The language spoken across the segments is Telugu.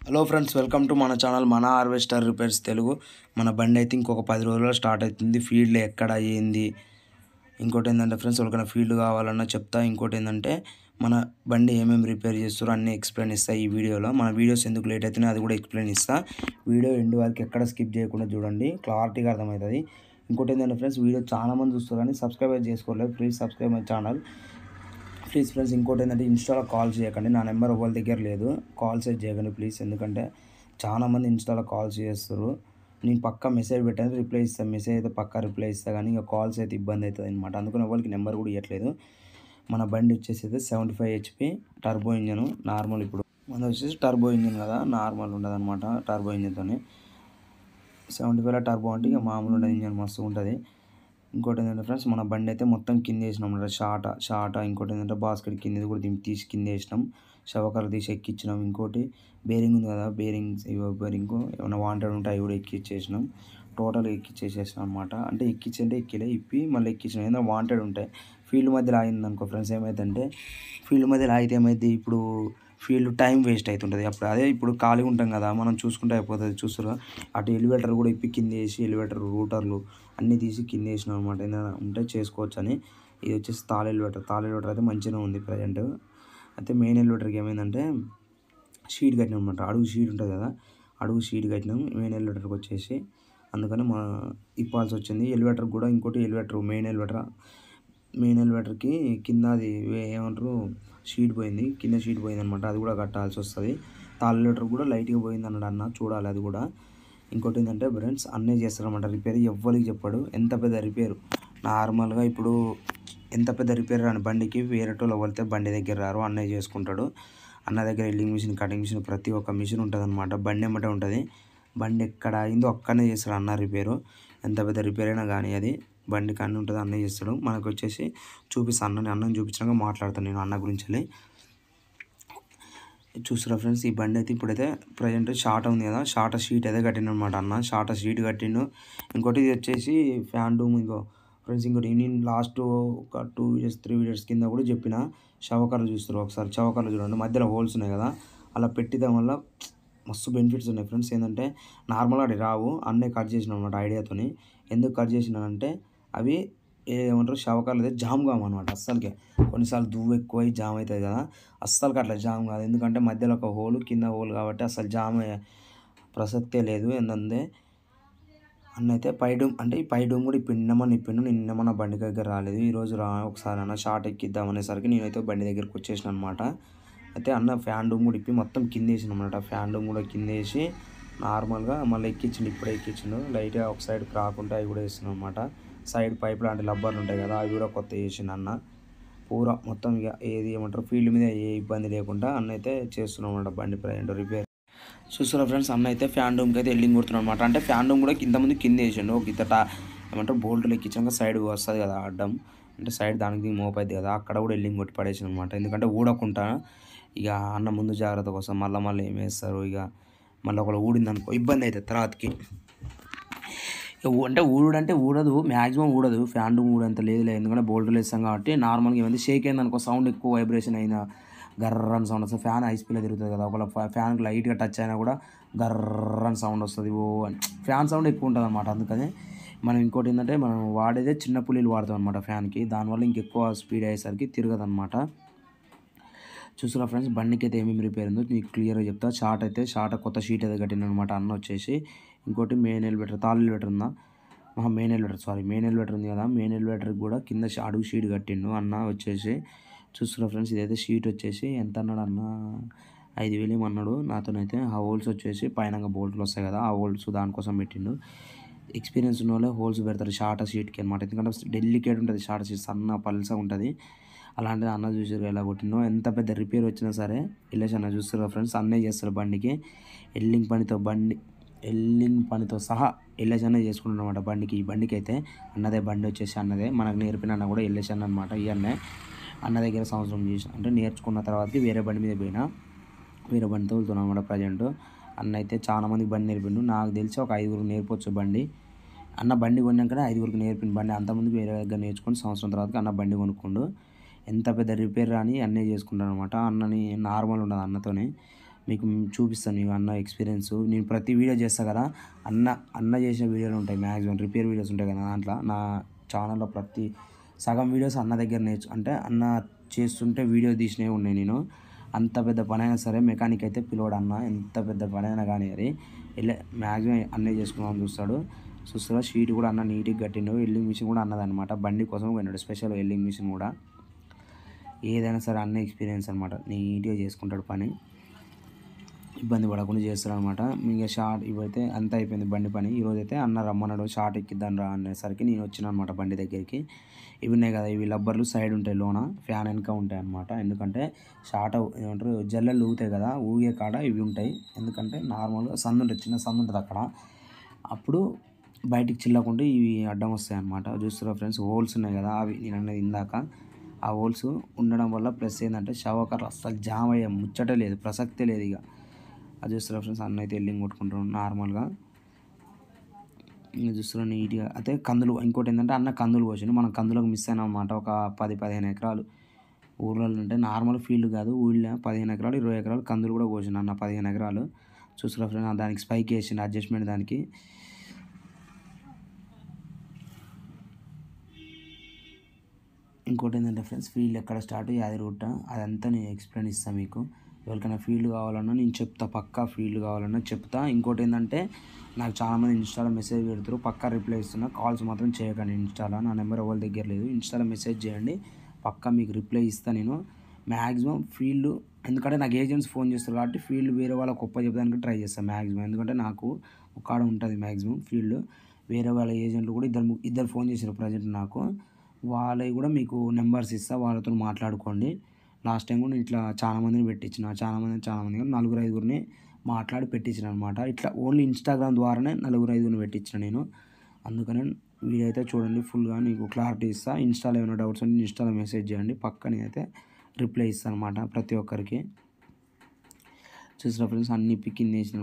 హలో ఫ్రెండ్స్, వెల్కమ్ టు మన ఛానల్ మన హార్వెస్టర్ రిపేర్స్ తెలుగు. మన బండి అయితే ఇంకొక 10 రోజుల్లో స్టార్ట్ అవుతుంది. ఫీల్డ్ ఎక్కడ ఏంది, ఇంకోటి ఏంటంటే ఫ్రెండ్స్ ఎవరికైనా ఫీల్డ్ కావాలన్నా చెప్తా. ఇంకోటి ఏంటంటే మన బండి ఏమేమి రిపేర్ చేస్తారో అన్నీ ఎక్స్ప్లెయిన్ ఇస్తా ఈ వీడియోలో. మన వీడియోస్ ఎందుకు లేట్ అవుతున్నాయి అది కూడా ఎక్స్ప్లెయిన్ ఇస్తా. వీడియో ఎండ్ వరకు ఎక్కడ స్కిప్ చేయకుండా చూడండి, క్లారిటీగా అర్థమవుతుంది. ఇంకోటి ఏంటంటే ఫ్రెండ్స్, వీడియో చాలామంది చూస్తారు కానీ సబ్స్క్రైబ్ చేసుకోలేదు. Please subscribe my channel please friends. ఇంకోటి ఏంటంటే ఇన్స్టాలో కాల్ చేయకండి, నా నెంబర్ ఎవరి దగ్గర లేదు. కాల్స్ అయితే చేయకండి ప్లీజ్, ఎందుకంటే చాలామంది ఇన్స్టాలో కాల్స్ చేస్తారు. నేను పక్కా మెసేజ్ పెట్టాను, రిప్లై ఇస్తాను. మెసేజ్ అయితే పక్కా రిప్లై ఇస్తాను, కానీ ఇంకా కాల్స్ అయితే ఇబ్బంది అవుతుంది అనమాట. అందుకని ఎవరికి నెంబర్ కూడా ఇవ్వట్లేదు. మన బండి వచ్చేసి అయితే 75 HP టర్బో ఇంజను నార్మల్. ఇప్పుడు మన వచ్చేసి టర్బో ఇంజన్ కదా, నార్మల్ ఉండదు అనమాట. టర్బో ఇంజన్తో 75లో టర్బో అంటే ఇక మామూలు ఉండదు, ఇంజన్ మస్తు ఉంటుంది. ఇంకోటి ఏంటంటే ఫ్రెండ్స్, మన బండి అయితే మొత్తం కింద వేసినాం అన్నమాట. షాట ఇంకోటి ఏంటంటే బాస్కెట్ కింద కూడా తీసి కింద వేసినాం. షవకర్లు తీసి ఎక్కించినాం. ఇంకోటి బేరింగ్ ఉంది కదా, బేరింగ్ ఏమైనా వాంటెడ్ ఉంటే అవి కూడా ఎక్కిచ్చేసినాం. టోటల్ ఎక్కిచ్చేసేసినాం అనమాట. అంటే ఎక్కిలే ఇప్పి మళ్ళీ ఎక్కించినాం. ఏదైనా వాంటెడ్ ఉంటాయి. ఫీల్డ్ మధ్యలో ఆగింది అనుకో ఫ్రెండ్స్, ఏమైందంటే ఫీల్డ్ మధ్యలో ఆగితే ఏమైంది, ఇప్పుడు ఫీల్డ్ టైం వేస్ట్ అవుతుంటుంది. అప్పుడు అదే ఇప్పుడు ఖాళీగా ఉంటాం కదా, మనం చూసుకుంటే అయిపోతుంది. చూస్తురా, అటు ఎలివేటర్ కూడా ఇప్పి కింద వేసి, ఎలివేటర్ రూటర్లు అన్నీ తీసి కింద వేసినాం అనమాట. ఏదైనా ఉంటే చేసుకోవచ్చు అని. ఇది వచ్చేసి తాళ ఎలివేటర్ అయితే మంచిగా ఉంది ప్రజెంట్. అయితే మెయిన్ ఎలివేటర్కి ఏమైందంటే షీట్ కట్టినాం అనమాట. అడుగు షీట్ ఉంటుంది కదా, అడుగు షీట్ కట్టినాం మెయిన్ ఎలివేటర్కి వచ్చేసి. అందుకని ఇప్పాల్సి వచ్చింది. ఎలివేటర్ కూడా ఇంకోటి మెయిన్ ఎలివేటర్కి కింద అది ఏమంటారు షీట్ పోయింది, కింద షీట్ పోయింది అనమాట. అది కూడా కట్టాల్సి వస్తుంది. తాళ ఎలివేటర్ కూడా లైట్గా పోయింది అన్నాడు అన్న, చూడాలి అది కూడా. ఇంకోటి ఏంటంటే ఫ్రెండ్స్, అన్నే చేస్తారన్నమాట రిపేర్. ఎవ్వరికి చెప్పాడు ఎంత పెద్ద రిపేరు. నార్మల్గా ఇప్పుడు ఎంత పెద్ద రిపేర్ రాని బండికి వేరేటోళ్ళు వెళ్తే బండి దగ్గర రారు, అన్నయ్య చేసుకుంటాడు. అన్న దగ్గర ఎల్లింగ్ మిషన్, కటింగ్ మిషన్, ప్రతి ఒక్క మిషన్ ఉంటుంది అనమాట. బండి ఎమ్మటే ఉంటుంది. బండి ఎక్కడ అయిందో అక్కడనే చేస్తాడు అన్న రిపేరు. ఎంత పెద్ద రిపేర్ అయినా కానీ అది బండికి అన్నీ ఉంటుంది, అన్నయ్య చేస్తాడు. మనకు వచ్చేసి చూపిస్తాను, అన్నని చూపించినాక మాట్లాడతాను నేను అన్న గురించి వెళ్ళి. చూస్తున్నా ఫ్రెండ్స్, ఈ బండి అయితే ఇప్పుడైతే ప్రజెంట్ షార్ట్ ఉంది కదా, షార్ట్ షీట్ అయితే కట్టిండు అనమాట అన్న. షార్ట్ షీట్ కట్టిండు. ఇంకోటి ఇది వచ్చేసి ఫ్యాన్ డూమ్. ఫ్రెండ్స్ ఇంకోటి నేను లాస్ట్ ఒక 2 వీడియోస్ 3 వీడియోస్ కింద కూడా చెప్పిన, చవకర్లు చూస్తారు ఒకసారి. చవకర్లు చూడండి, మధ్యలో హోల్స్ ఉన్నాయి కదా, అలా పెట్టడం వల్ల మస్తు బెనిఫిట్స్ ఉన్నాయి ఫ్రెండ్స్. ఏంటంటే నార్మల్గా అది రావు, అన్నీ కట్ చేసిన అనమాట ఐడియాతోని. ఎందుకు కట్ చేసినానంటే అవి ఏమంటారు షవకాలు అయితే జామ్ కావన్నమాట అస్సలకే. కొన్నిసార్లు దువ్వు ఎక్కువై జామ్ అవుతుంది కదా, అస్సలకి అట్లా జామ్ కాదు. ఎందుకంటే మధ్యలో ఒక హోలు, కింద హోల్ కాబట్టి అసలు జామ్ అయ్యే ప్రసక్తే లేదు. ఏంటంటే అన్న అయితే ఈ పై డూమ్ కూడా ఇప్పుడు నిన్నమన్న బండి దగ్గర రాలేదు. ఈరోజు ఒకసారి అన్న షార్ట్ ఎక్కిద్దాం అనేసరికి నేనైతే బండి దగ్గరికి వచ్చేసిన అనమాట. అయితే అన్న ఫ్యాన్ డూమ్ కూడా ఇప్పి మొత్తం కింద వేసిన అనమాట. ఫ్యాన్ డూమ్ కూడా కింద వేసి నార్మల్గా మళ్ళీ ఎక్కించిండు, ఇప్పుడే ఎక్కించిండు. లైట్గా ఒక సైడ్ రాకుండా అవి కూడా వేస్తున్నాం అనమాట. సైడ్ పైప్ లాంటి లబ్బర్లు ఉంటాయి కదా, అవి కూడా కొత్త వేసిండు అన్న. పూరా మొత్తం ఇక ఏది ఏమంటారు ఫీల్డ్ మీద ఏ ఇబ్బంది లేకుండా అన్న అయితే చేస్తున్నాం అనమాట బండి ప్రజెంట్ రిపేర్. చూస్తున్నా ఫ్రెండ్స్, అన్న అయితే ఫ్యాన్ డూమ్కి అయితే ఎల్లింగ్ కొడుతున్నాడు అనమాట. అంటే ఫ్యాన్ డూమ్ కూడా ఇంతకుముందు కింద వేసిండు. ఒక ఏమంటారు బోల్ట్లు ఎక్కించాక సైడ్ వస్తుంది కదా అడ్డం, అంటే సైడ్ దానికి మోపైద్ది కదా, అక్కడ కూడా ఎల్లింగ్ కొట్టి పడేసాను అనమాట. ఎందుకంటే ఊడకుండా ఇక అన్న ముందు జాగ్రత్త కోసం మళ్ళీ ఏం వేస్తారు, ఇక మళ్ళీ ఒకళ్ళు ఊడింది అనుకో ఇబ్బంది అవుతుంది తర్వాతకి. అంటే ఊడదు, మ్యాక్సిమం ఊడదు. ఫ్యాన్ డూమ్ ఊడంత లేదు, ఎందుకంటే బోల్ట్లు వేస్తాం కాబట్టి. నార్మల్గా ఏమైంది షేక్ అయింది అనుకో, సౌండ్ ఎక్కువ వైబ్రేషన్ అయినా గర్రన్ సౌండ్ వస్తుంది. ఫ్యాన్ హై స్పీడ్లో తిరుగుతుంది కదా, ఒకవేళ ఫ్యాన్కి లైట్గా టచ్ అయినా కూడా గర్రన్ సౌండ్ వస్తుంది. ఫ్యాన్ సౌండ్ ఎక్కువ ఉంటుంది అనమాట. అందుకని మనం ఇంకోటి ఏంటంటే మనం వాడేదే చిన్న పులీలు వాడతాం అనమాట ఫ్యాన్కి. దానివల్ల ఇంకెక్కువ స్పీడ్ అయ్యేసరికి తిరగదు అనమాట. చూస్తున్నా ఫ్రెండ్స్, బండికి అయితే ఏమేమి రిపేర్ ఉందో మీకు క్లియర్గా చెప్తా. షార్ట్ కొత్త షీట్ అయితే కట్టిన అనమాట అన్న వచ్చేసి. ఇంకోటి మెయిన్ ఎలివేటర్, తాళ ఎలివేటర్ ఉందా, మెయిన్ ఎలివేటర్ ఉంది కదా, మెయిన్ ఎలివేటర్కి కూడా కింద అడుగు షీట్ కట్టిండు అన్న వచ్చేసి. చూస్తున్నా ఫ్రెండ్స్, ఇదైతే షీట్ వచ్చేసి ఎంత అన్నాడు అన్న, 5,000 ఏమన్నాడు నాతోనైతే. ఆ హోల్స్ వచ్చేసి పైన బోల్ట్లు వస్తాయి కదా, ఆ హోల్స్ దానికోసం పెట్టిండు. ఎక్స్పీరియన్స్ ఉన్న వాళ్ళే హోల్స్ పెడతారు షార్ట్ షీట్కి అనమాట. ఎందుకంటే డెలికేట్ ఉంటుంది షార్ట్ షీట్, సన్న పల్స ఉంటుంది. అలాంటిది అన్న చూసారు ఎలా కొట్టిండో. ఎంత పెద్ద రిపేర్ వచ్చినా సరే వెళ్ళేసి అన్న చూస్తారు ఫ్రెండ్స్, అన్నే చేస్తారు బండికి. ఎల్లింగ్ పనితో సహా వెళ్ళేసి అన్న చేసుకుంటాను అనమాట బండికి. ఈ బండికి అయితే అన్నదే, బండి వచ్చేసి అన్నదే. మనకు నేర్పిన అన్న కూడా వెళ్ళేసి అన్న అనమాట. ఇవన్నీ అన్న దగ్గర సంవత్సరం చేసిన అంటే నేర్చుకున్న తర్వాతకి వేరే బండి మీద పోయినా, వేరే బండితో వెళ్తున్నాను అనమాట ప్రజెంట్. అన్న అయితే చాలా మందికి బండి నేర్పిండు. నాకు తెలిసి ఒక 5గురికి నేర్పొచ్చు బండి. అన్న బండి కొన్నాకనే 5గురికి నేర్పిండు బండి. అంతమందికి వేరే దగ్గర నేర్చుకొని సంవత్సరం తర్వాత అన్న బండి కొనుక్కుండు. ఎంత పెద్ద రిపేర్ అని అన్నీ చేసుకుంటాను అనమాట. అన్నని నార్మల్ ఉండదు అన్నతోనే. మీకు చూపిస్తాను మీకు అన్న ఎక్స్పీరియన్స్. నేను ప్రతి వీడియో చేస్తాను కదా, అన్న చేసిన వీడియోలు ఉంటాయి మ్యాక్సిమం, రిపేర్ వీడియోస్ ఉంటాయి కదా దాంట్లో. నా ఛానల్లో ప్రతి సగం వీడియోస్ అన్న దగ్గర అంటే అన్న చేస్తుంటే వీడియో తీసినవి ఉన్నాయి. నేను అంత పెద్ద పని అయినా సరే మెకానిక్ అయితే పిలవడు అన్న, ఎంత పెద్ద పని అయినా కానీ అది మ్యాక్సిమం అన్నే చేసుకుందామని చూస్తాడు. షీట్ కూడా అన్న నీట్గా కట్టిండు. ఎల్లింగ్ మిషన్ కూడా అన్నదనమాట, బండి కోసం పోయినాడు స్పెషల్ ఎల్లింగ్ మిషన్ కూడా. ఏదైనా సరే అన్న ఎక్స్పీరియన్స్ అనమాట, నీట్గా చేసుకుంటాడు పని, ఇబ్బంది పడకుండా చేస్తాడు అనమాట. ఇంకా షార్ట్ ఇవైతే అంతా అయిపోయింది బండి పని. ఈరోజు అయితే అన్న రమ్మన్నాడు షార్ట్ ఎక్కిద్దాను రా అనేసరికి నేను వచ్చిన అనమాట బండి దగ్గరికి. ఇవి ఉన్నాయి కదా, ఇవి లబ్బర్లు సైడ్ ఉంటాయి, లోన ఫ్యాన్ వెనక ఉంటాయి అనమాట. ఎందుకంటే షార్ట్ ఏమంటారు జల్లెలు ఊగుతాయి కదా, ఊగే కాడ ఇవి ఉంటాయి. ఎందుకంటే నార్మల్గా సందు ఉంటుంది, చిన్న సందు ఉంటుంది అక్కడ, అప్పుడు బయటికి చిల్లకుండా ఇవి అడ్డం వస్తాయి అనమాట. చూస్తారా ఫ్రెండ్స్, హోల్స్ ఉన్నాయి కదా అవి నేను అన్నది ఇందాక, ఆ హోల్స్ ఉండడం వల్ల ప్లస్ ఏంటంటే షవకర్ అస్సలు జామ్ అయ్యే ముచ్చటే లేదు, ప్రసక్తే లేదు. ఇక అది చూస్తారా ఫ్రెండ్స్, అన్న అయితే ఎల్లింగ్ కొట్టుకుంటారు నార్మల్గా. ఇంకా చూస్తారా నీట్గా అయితే కందులు. ఇంకోటి ఏంటంటే అన్న కందులు పోసిండు, మనం కందులకు మిస్ అయినా అనమాట. ఒక 10-15 ఎకరాలు ఊర్లలో అంటే నార్మల్ ఫీల్డ్ కాదు, ఊళ్ళో 15 ఎకరాలు 20 ఎకరాలు కందులు కూడా పోసిండు అన్న, 15 ఎకరాలు. చూస్తారా ఫ్రెండ్స్, దానికి స్పైక్ వేసిండు అడ్జస్ట్మెంట్ దానికి. ఇంకోటి ఏంటంటే ఫ్రెండ్స్, ఫీల్డ్ ఎక్కడ స్టార్ట్ యాదిగుట్ట, అదంతా నేను ఎక్స్ప్లెయిన్ ఇస్తాను మీకు. ఎవరికైనా ఫీల్డ్ కావాలన్నా నేను చెప్తా, పక్కా ఫీల్డ్ కావాలన్నా చెప్తా. ఇంకోటి ఏంటంటే నాకు చాలామంది ఇన్స్టాలో మెసేజ్ పెడతారు, పక్కా రిప్లై ఇస్తున్నా. కాల్స్ మాత్రం చేయకండి ఇన్స్టాలో, నా నెంబర్ ఎవరి దగ్గర లేదు. ఇన్స్టాలో మెసేజ్ చేయండి, పక్కా మీకు రిప్లై ఇస్తాను నేను మ్యాక్సిమం. ఫీల్డ్ ఎందుకంటే నాకు ఏజెంట్స్ ఫోన్ చేస్తారు కాబట్టి ఫీల్డ్ వేరే వాళ్ళకి గొప్ప చెప్పడానికి ట్రై చేస్తాను మ్యాక్సిమం. ఎందుకంటే నాకు ఒక కాడ ఉంటుంది మ్యాక్సిమం ఫీల్డ్. వేరే వాళ్ళ ఏజెంట్లు కూడా ఇద్దరు ఫోన్ చేశారు ప్రజెంట్ నాకు, వాళ్ళవి కూడా మీకు నెంబర్స్ ఇస్తా, వాళ్ళతో మాట్లాడుకోండి. లాస్ట్ టైం కూడా ఇట్లా చాలామందిని పెట్టించిన, చాలామంది 4-5 మాట్లాడి పెట్టించిన అనమాట. ఇట్లా ఓన్లీ ఇన్స్టాగ్రామ్ ద్వారానే 4-5 పెట్టించిన నేను. అందుకనే వీడియో అయితే చూడండి ఫుల్గా, నీకు క్లారిటీ ఇస్తా. ఇన్స్టాలో ఏమైనా డౌట్స్ ఉంటే ఇన్స్టాలో మెసేజ్ చేయండి, పక్కనే అయితే రిప్లై ఇస్తాను అనమాట ప్రతి ఒక్కరికి. చూసిన ఫ్రెండ్స్ అన్ని పిక్కింగ్ చేసిన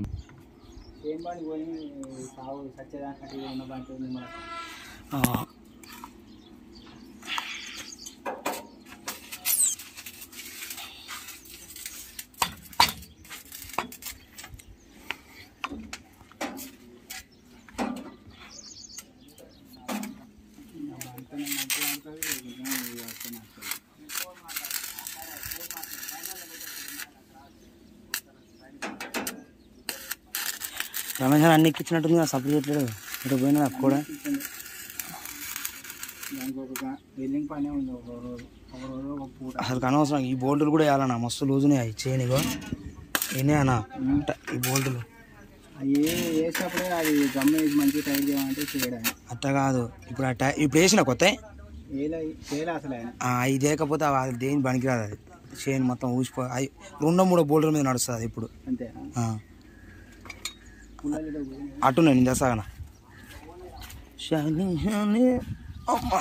రమేష్ అన్ని ఎక్కించినట్టుంది కదా, సప్లై చేయట్లేదు. ఇటు పోయినా నాకు కూడా అసలు అనవసరం. ఈ బోల్టులు కూడా వేయాలన్నా, మస్తు లూజునే అవి చేయనిగో ఏనే అన్న ఈ బోల్టులు. అట్ట కాదు, ఇప్పుడు ఇప్పుడు వేసిన కొత్త ఇది లేకపోతే అది దేని పనికిరాదు. అది చైన్ మొత్తం ఊసిపో, 2-3 బోల్టుల మీద నడుస్తుంది అది ఇప్పుడు. అటు నేను చేస్తాను అమ్మా.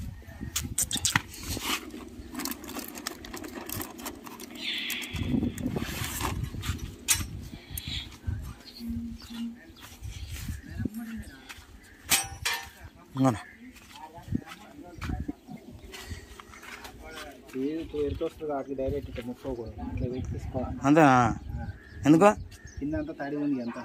అంతేనా? ఎందుకు కిందంతా తడి ఉంది అంతా.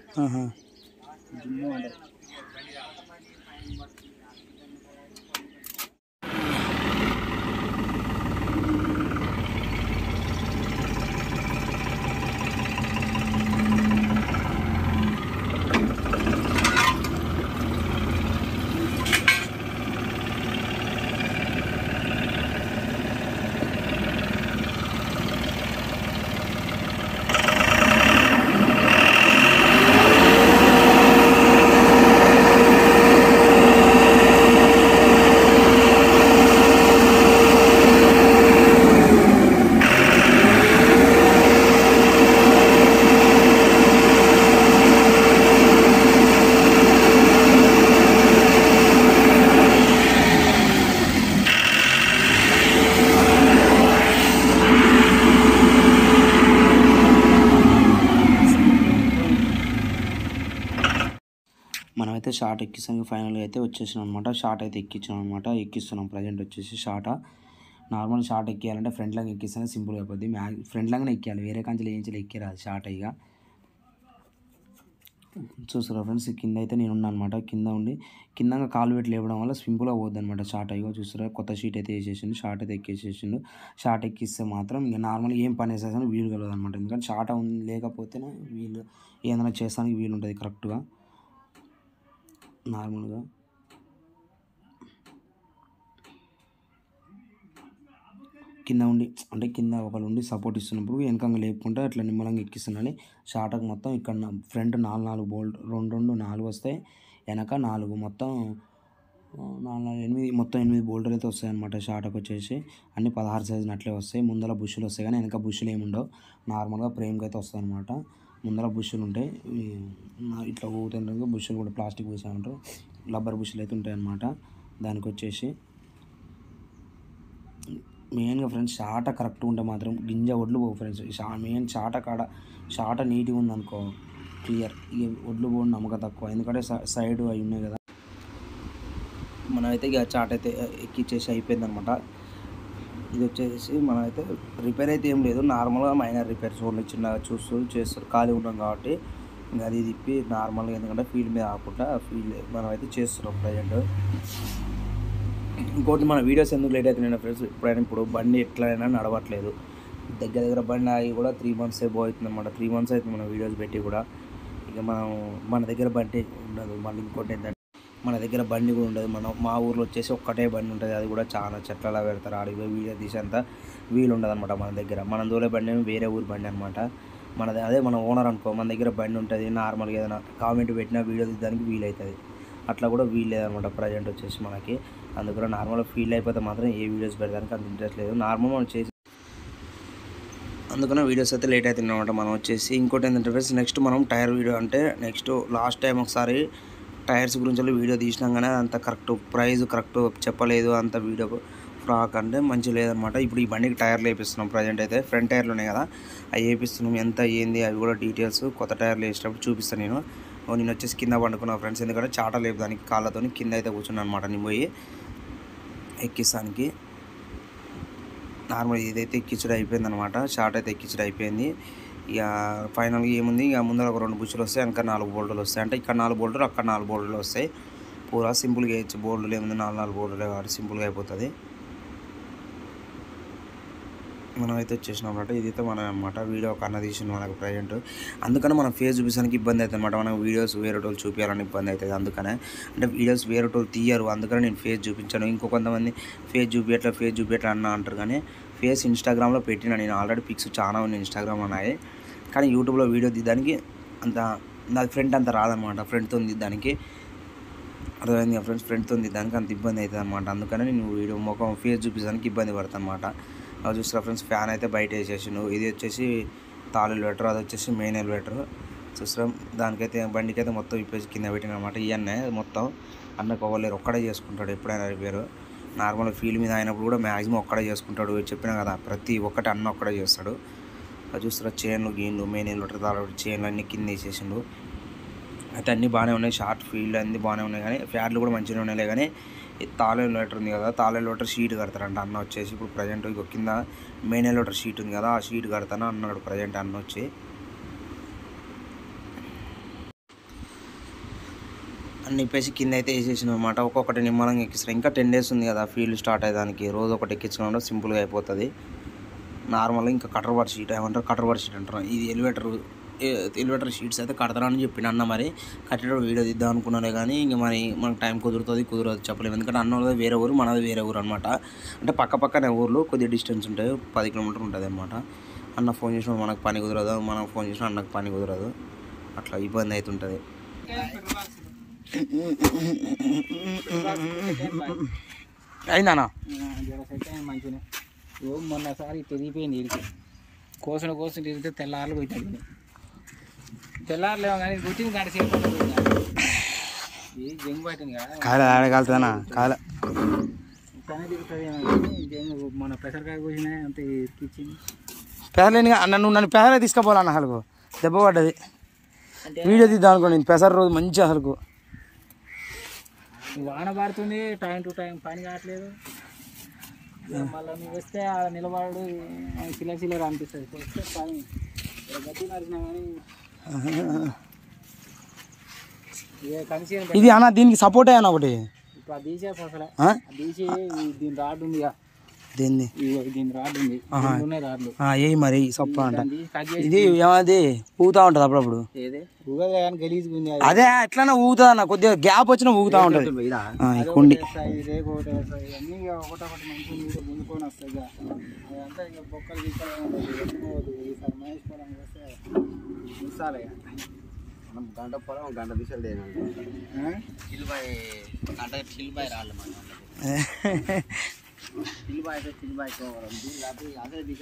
మనమైతే షార్ట్ ఎక్కిస్తానికి ఫైనల్గా అయితే వచ్చేసినాం అనమాట. షార్ట్ అయితే ఎక్కించాం అనమాట, ఎక్కిస్తున్నాం ప్రజెంట్ వచ్చేసి షార్ట్. నార్మల్ షార్ట్ ఎక్కియాలంటే ఫ్రంట్ లాగా ఎక్కిస్తేనే సింపుల్గా అయిపోద్ది. ఫ్రంట్ లాగానే ఎక్కియాలి, వేరే కంచెలు వేయించాలి ఎక్కిరాదు షార్ట్. ఇక చూస్తారా ఫ్రెండ్స్, కింద అయితే నేను ఉన్నాను అనమాట. కింద ఉండి కింద కాలు పెట్టి లేవడం వల్ల సింపుల్గా పోద్ది అనమాట షార్ట్. అయ్యో చూస్తారా, కొత్త షీట్ అయితే వేసేసిండు, షార్ట్ అయితే ఎక్కేసేసిండు. షార్ట్ ఎక్కిస్తే మాత్రం ఇక నార్మల్గా ఏం పని వేసేసాను వీలు కలదు అనమాట. ఎందుకంటే షార్ట్ లేకపోతేనే వీలు ఏదైనా చేస్తానికి వీలు ఉంటుంది కరెక్ట్గా. నార్మల్గా కింద ఉండి అంటే కింద ఒకళ్ళు ఉండి సపోర్ట్ ఇస్తున్నప్పుడు వెనకంగా లేపుకుంటే అట్లా నిమ్మలంగా ఎక్కిస్తున్నాను. షార్ట్కి మొత్తం ఇక్కడ ఫ్రంట్ 4 బోల్ట్ 2 4 వస్తాయి, వెనక 4 మొత్తం 4 8 మొత్తం 8 బోల్ట్లు అయితే వస్తాయి అనమాట. షార్ట్కి వచ్చేసి అన్ని 16 సైజులు అట్లే వస్తాయి. ముందర బుష్లు వస్తాయి కానీ వెనక బుష్లు ఏమి ఉండవు. నార్మల్గా ఫ్రేమ్కి అయితే వస్తాయి అనమాట. ముందర బుష్లు ఉంటాయి, ఇట్లా ఊగుతుంటే బుష్లు కూడా ప్లాస్టిక్ బుష్ అంటారు, రబ్బర్ బుష్లు అయితే ఉంటాయి అనమాట. దానికి వచ్చేసి మెయిన్గా ఫ్రెండ్స్ షార్ట్ కరెక్ట్గా ఉంటే మాత్రం గింజ ఒడ్లు పోవు ఫ్రెండ్స్. మెయిన్ షార్ట్ కాడ షార్ట్ నీట్గా ఉందనుకో క్లియర్, ఇక ఒడ్లు పోవడం నమ్మకం తక్కువ. ఎందుకంటే సైడ్ అవి ఉన్నాయి కదా. మనమైతే ఇక చాట్ అయితే ఎక్కిచ్చేసి అయిపోయింది అనమాట. ఇది వచ్చేసి మనమైతే రిపేర్ అయితే ఏం లేదు, నార్మల్గా మైనర్ రిపేర్స్ ఓన్లీ చిన్నగా చేస్తారు. ఖాళీ ఉన్నాం కాబట్టి ఇంకా అది తిప్పి నార్మల్గా, ఎందుకంటే ఫీల్డ్ మీద ఆకుండా ఫీల్డ్ మనమైతే చేస్తున్నాం ప్రజెంట్. ఇంకోటి మన వీడియోస్ ఎందుకు లేట్ అవుతున్నాయి ఫ్రెండ్స్, ఇప్పుడు బండి ఎట్లయినా నడవట్లేదు. దగ్గర బండి ఆగి కూడా 3 months అవుతుంది అనమాట. 3 months అవుతుంది మన వీడియోస్ పెట్టి కూడా. ఇక మన దగ్గర బండి ఉండదు. మళ్ళీ ఇంకోటి ఏంటంటే మన దగ్గర బండి కూడా ఉండదు. మా ఊర్లో వచ్చేసి ఒక్కటే బండి ఉంటుంది, అది కూడా చాలా చెట్లలా పెడతారు. ఆడికి వీడియో తీసేంత వీలు ఉండదు అనమాట మన దగ్గర. మనం దూరే బండి వేరే ఊరి బండి అనమాట. అదే మన ఓనర్ అనుకో, మన దగ్గర బండి ఉంటుంది, నార్మల్గా ఏదైనా కామెంట్ పెట్టినా వీడియో తీయడానికి వీలు అవుతుంది. అట్లా కూడా వీలు లేదనమాట ప్రజెంట్ వచ్చేసి మనకి. అందుకని నార్మల్గా ఫీల్ అయిపోతే మాత్రం ఏ వీడియోస్ పెడడానికి అంత ఇంట్రెస్ట్ లేదు. నార్మల్ మనం చేసి అందుకనే వీడియోస్ అయితే లేట్ అవుతుంది అనమాట. మనం వచ్చేసి ఇంకోటి ఏంటంటే ఫ్రెండ్స్, నెక్స్ట్ మనం టైర్ వీడియో అంటే నెక్స్ట్ లాస్ట్ టైం ఒకసారి టైర్స్ గురించి వీడియో తీసినాం కానీ అంత కరెక్ట్ ప్రైస్ కరెక్ట్ చెప్పలేదు, అంత వీడియో ఫ్రాక్ అంటే మంచి లేదనమాట. ఇప్పుడు ఈ బండికి టైర్లు వేపిస్తున్నాం ప్రజెంట్ అయితే. ఫ్రంట్ టైర్లు ఉన్నాయి కదా అవి వేపిస్తున్నాం. ఎంత ఏంది అవి కూడా డీటెయిల్స్ కొత్త టైర్లు వేసేటప్పుడు చూపిస్తాను నేను. నేను వచ్చేసి కింద పండుకున్నా ఫ్రెండ్స్, ఎందుకంటే చాట లేపు దానికి కాళ్ళతో కింద అయితే కూర్చున్నాను అనమాట. నేను పోయి ఎక్కిస్తానికి నార్మల్ ఇదైతే ఎక్కించడం అయిపోయింది అనమాట. షార్ట్ అయితే ఎక్కించడం అయిపోయింది. ఇక ఫైనల్గా ఏముంది, ఇక ముందర ఒక 2 బుష్లు వస్తాయి, వెనక 4 బోల్టులు వస్తాయి. అంటే ఇక్కడ 4 బోల్టులు అక్కడ 4 బోల్టులు వస్తాయి. పూరా సింపుల్గా వేయచ్చు. బోల్టులు ఏముంది 4 బోల్టులే కాబట్టి సింపుల్గా అయిపోతుంది. మనమైతే వచ్చేసినాం అనమాట. ఇదైతే మనం అనమాట వీడియో ఒక అన్న తీసింది మనకు ప్రజెంట్. అందుకని మనం ఫేస్ చూపించడానికి ఇబ్బంది అవుతుంది అనమాట. మనం వీడియోస్ వేరే వాళ్ళు చూపించాలని ఇబ్బంది అవుతుంది. అందుకనే అంటే వీడియోస్ వేరే వాళ్ళు తీయరు, అందుకని నేను ఫేస్ చూపించాను. ఇంకో కొంతమంది ఫేస్ చూపించట్లా అన్న అంటారు. కానీ ఫేస్ ఇన్స్టాగ్రామ్లో పెట్టినా నేను. ఆల్రెడీ పిక్స్ చాలా ఉన్నాయి ఇన్స్టాగ్రామ్లో ఉన్నాయి. కానీ యూట్యూబ్లో వీడియో తీయడానికి అంత నాది ఫ్రంట్ అంత రాదనమాట. ఫ్రంట్తో తీయడానికి అర్థమైంది ఫ్రెండ్స్, ఫ్రంట్తో తీయడానికి అంత ఇబ్బంది అవుతుంది అనమాట. అందుకని నేను వీడియో ముఖం ఫేస్ చూపించడానికి ఇబ్బంది పడతాను అనమాట. అది చూస్తారా ఫ్రెండ్స్, ఫ్యాన్ అయితే బయట వేసేసిండు. ఇది వచ్చేసి తాళ ఎలివేటర్, అది వచ్చేసి మెయిన్ ఎలివేటర్. చూస్తాం దానికైతే బండికి అయితే మొత్తం ఇప్పేసి కింద పెట్టిన అనమాట. ఇవన్నీ మొత్తం అన్నకు ఒకళ్ళు ఒక్కడే చేసుకుంటాడు ఎప్పుడైనా రిపేరు. నార్మల్ ఫీల్డ్ మీద అయినప్పుడు కూడా మ్యాక్సిమం ఒక్కడే చేసుకుంటాడు. చెప్పినా కదా ప్రతి ఒక్కటి అన్న ఒక్కడే చేస్తాడు. అది చూస్తారా చైన్లు గీన్లు మెయిన్ ఎలివేటర్ తాళ చైన్లు అన్నీ కింద వేసేసిండు. అయితే అన్నీ బాగానే ఉన్నాయి, షార్ట్ ఫీల్డ్ అన్నీ బాగానే ఉన్నాయి, కానీ ఫ్యాట్లు కూడా మంచిగా ఉన్నాయి. కానీ తాళ ఎలివేటర్ ఉంది కదా, తాళ ఎలివేటర్ షీట్ కడతారంట అన్న వచ్చేసి. ఇప్పుడు ప్రజెంట్ ఇక కింద మెయిన్ ఎలివేటర్ షీట్ ఉంది కదా, ఆ షీట్ కడతాను అన్నాడు ప్రజెంట్ అన్న వచ్చి. అన్ని ఇప్పేసి కింద అయితే వేసేసిన అనమాట. ఒక్కొక్కటి నిమ్మలంగా ఎక్కిస్తారు. ఇంకా 10 days ఉంది కదా ఫీల్డ్ స్టార్ట్ అయ్యేదానికి. రోజు ఒకటి ఎక్కించుకోవడం సింపుల్గా అయిపోతుంది. నార్మల్గా ఇంకా కటర్ బార్ షీట్ ఏమంటారు, కటర్ బార్ షీట్ అంటారు. ఇది ఎలివేటర్ షీట్స్ అయితే కడతారని చెప్పిన అన్న. మరి కట్టేటప్పుడు వీడియో తీద్దాం అనుకున్నారే కానీ ఇంక మరి మనకు టైం కుదురుతుంది చెప్పలేము. ఎందుకంటే అన్నది వేరే ఊరు, మనది వేరే ఊరు అనమాట. అంటే పక్కనే ఊర్లు కొద్దిగా డిస్టెన్స్ ఉంటాయి, 10 kilometers ఉంటుంది అనమాట. అన్న ఫోన్ చేసినా మనకు పని కుదరదు, మనం ఫోన్ చేసినా అన్నకు పని కుదరదు. అట్లా ఇబ్బంది అవుతుంటుంది. అయిందన్నా మంచిగా మొన్నసారి తిరిగిపోయింది. ఇడికి కోసం తిరిగితే తెల్లారులు పోయింది. తెల్లారులేమో కానీ గుర్తింది కాడ సేపు జంగు పట్టింది కదా, కాలుతుందన్నా కాల పని దిగుతుంది. జంగు మన పెసరకాయ కోసిన అంత ఇరికిచ్చింది. పెసలేనిగా నన్ను పెసరే తీసుకుపోవాలన్న. అసలు దెబ్బ పడ్డది. వీడియో తీద్దాం అనుకో నేను పెసర రోజు మంచి అసలు వాన పడుతుంది, టైం టు టైం పని కావట్లేదు. మళ్ళీ నువ్వు వస్తే ఆ నిలబడు చిల్లర అనిపిస్తుంది వస్తే పని గట్టి నడిచినా కానీ కనిసి ఇది అన్న దీనికి సపోర్ట్ అయ్యాను ఒకటి ఇప్పుడు అది తీసేసి అసలు తీసి దీని రాడ్ ఉంది దీన్ని దీని రాడ్ ఉంది ఉన్నాయి రాడ్లు ఏ మరి సప్ప అంట ఇది ఏమది ఊగుతా ఉంటది అప్పుడప్పుడు ఊగదు కానీ గలీజ్గా ఉంది అదే ఎట్లన్నా ఊగుతుంది అన్న కొద్దిగా గ్యాప్ వచ్చినా ఊగుతా ఉంటది కుండి రేపు ఒకటి వస్తాయి అన్నీ ఒకటొకటి మంచిగా నీరు గుంజుకొని వస్తాయి అదంతా ఇక బొక్కలు తీసుకోవాలి ఈసారి మహేష్ పొలం వస్తే మిస్సాలి మనం గంట పొలం గంట దిశలు చిల్బాయ్ రాళ్ళు చిల్బాయ్ అదే దిశ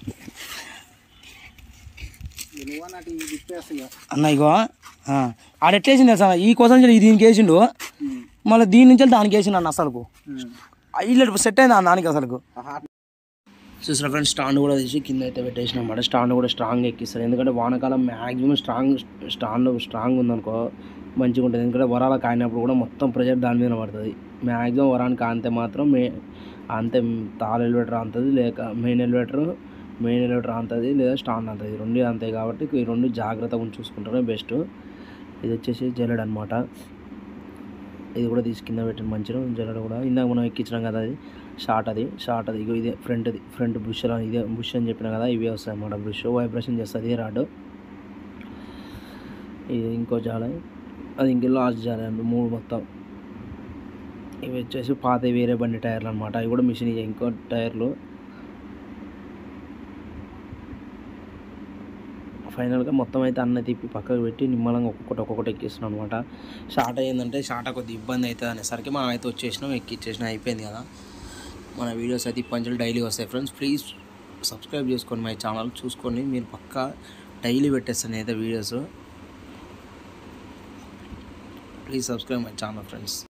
అన్న ఇగో ఆడ ఎట్లేసింది తెలుసా ఈ కోసం దీనికి వేసిండు మళ్ళీ దీని నుంచి దానికి వేసిండు అన్న అసలుకు ఇల్లు సెట్ అయింది అన్న దానికి అసలుకు చూసిన ఫ్రెండ్స్ స్టాండ్ కూడా తీసి కింద అయితే పెట్టేసిన అన్నమాట స్టాండ్ కూడా స్ట్రాంగ్ ఎక్కిస్తారు ఎందుకంటే వానకాలం మ్యాక్సిమం స్ట్రాంగ్ ఉందనుకో మంచిగా ఉంటుంది ఎందుకంటే వరాల కాయినప్పుడు కూడా మొత్తం ప్రెజర్ దాని మీద పడుతుంది మ్యాక్సిమం వరానికి కాంతే మాత్రం అంతే తాళ ఎలివేటర్ అంతది లేక మెయిన్ ఎలివేటర్ అంతది లేదా స్టాండ్ అంతది రెండు అంతాయి కాబట్టి ఈ రెండు జాగ్రత్తగా చూసుకుంటేనే బెస్ట్ ఇది వచ్చేసి జల్లెడ అనమాట ఇది కూడా తీసి కింద పెట్టిన మంచిగా జల్లెడ కూడా ఇందాక మనం ఎక్కించినాం కదా అది షార్ట్ అది ఇగో ఇదే ఫ్రంట్ బ్రష్ ఇదే బ్రష్ అని చెప్పినా కదా ఇవే వస్తాయి అన్నమాట బ్రష్ వైబ్రేషన్ చేస్తుంది ఈ రాడ్ ఇది ఇంకో జాల అది ఇంకో లాస్ట్ జాల మూడు మొత్తం ఇవి వచ్చేసి పాత వేరే బండి టైర్లు అనమాట అవి కూడా మిషన్ ఇంకో టైర్లు ఫైనల్గా మొత్తం అయితే అన్న తిప్పి పక్కకు పెట్టి నిమ్మలంగా ఒక్కొక్కటి ఎక్కిస్తున్నాం అనమాట షార్ట్ అయ్యిందంటే షార్ట్ కొద్దిగా ఇబ్బంది అవుతుంది అనేసరికి మనం అయితే వచ్చేసినాం ఎక్కిచ్చేసినాం అయిపోయింది కదా మన వీడియోస్ అయితే ఇప్పటి డైలీ వస్తాయి ఫ్రెండ్స్ ప్లీజ్ సబ్స్క్రైబ్ చేసుకోండి మై ఛానల్ చూసుకోండి మీరు పక్కా డైలీ పెట్టేస్తాను అయితే videos please subscribe my channel friends